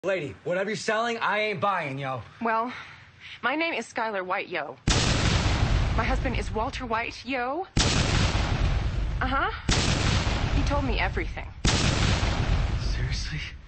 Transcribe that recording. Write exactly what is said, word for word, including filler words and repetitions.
Lady, whatever you're selling, I ain't buying, yo. Well, my name is Skyler White, yo. My husband is Walter White, yo. Uh-huh. He told me everything. Seriously?